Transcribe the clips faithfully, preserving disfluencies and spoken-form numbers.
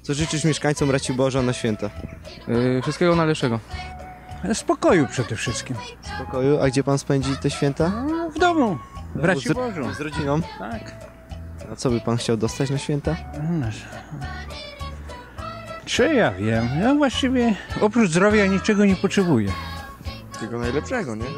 Co życzysz mieszkańcom Raciborza na święta? Yy, wszystkiego najlepszego. Spokoju przede wszystkim. Spokoju. A gdzie pan spędzi te święta? No, w domu, w Z, Raciborzu. z rodziną? Tak. A co by pan chciał dostać na święta? No, czy ja wiem? Ja właściwie oprócz zdrowia niczego nie potrzebuję. Tego najlepszego, nie?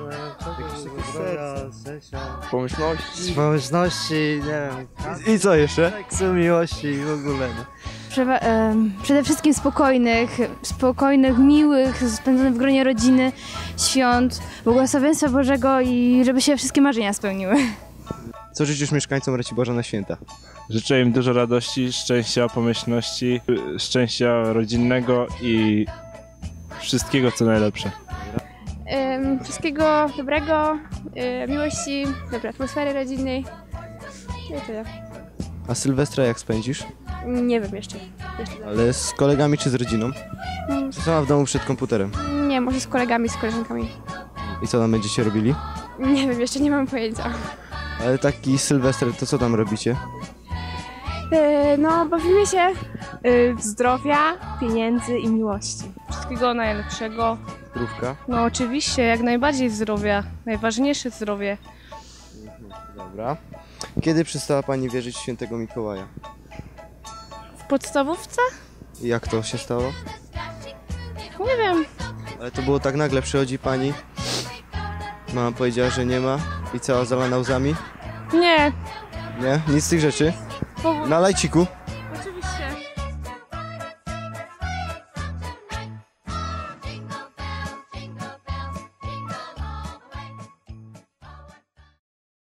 Pomyślności. Pomyślności, nie wiem, I co jeszcze? seksu, miłości i w ogóle. No. Prze- em, przede wszystkim spokojnych, spokojnych, miłych, spędzonych w gronie rodziny, świąt, błogosławieństwa Bożego i żeby się wszystkie marzenia spełniły. Co życzysz mieszkańcom Raciborza na święta? Życzę im dużo radości, szczęścia, pomyślności, szczęścia rodzinnego i wszystkiego co najlepsze. Ym, wszystkiego dobrego, y, miłości, dobrej atmosfery rodzinnej. I tyle. A Sylwestra jak spędzisz? Nie wiem jeszcze. jeszcze Ale z kolegami czy z rodziną? Czy sama w domu przed komputerem? Nie, może z kolegami, z koleżankami. I co tam będziecie robili? Nie wiem, jeszcze nie mam pojęcia. Ale taki Sylwester, to co tam robicie? Y, no, bawimy się. Y, zdrowia, pieniędzy i miłości. Wszystkiego najlepszego. Zdrówka? No oczywiście, jak najbardziej zdrowia. Najważniejsze zdrowie. Dobra. Kiedy przestała pani wierzyć w świętego Mikołaja? W podstawówce? I jak to się stało? Nie wiem. Ale to było tak nagle, przychodzi pani, mama powiedziała, że nie ma i cała zalana łzami? Nie. Nie? Nic z tych rzeczy? Po... Na lajciku?